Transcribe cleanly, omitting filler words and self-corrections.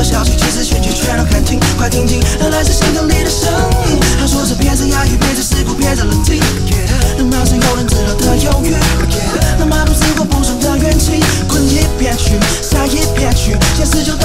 的消息，其实全剧全都看清，快听清，那来自心坎里的声音。他说这别再压抑，别再世故，别再冷静，能马上有人知道的犹豫，能马路死过不爽的怨气，滚一边去，杀一边去，现实就